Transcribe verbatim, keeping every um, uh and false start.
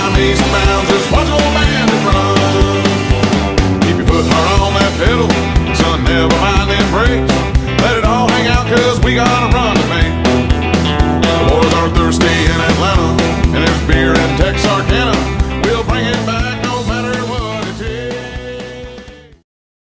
I'm eastbound, just watch old bandit run. Keep your foot hard on that pedal, son, never mind them brakes. Let it all hang out, cause we gotta run to me. The boys are thirsty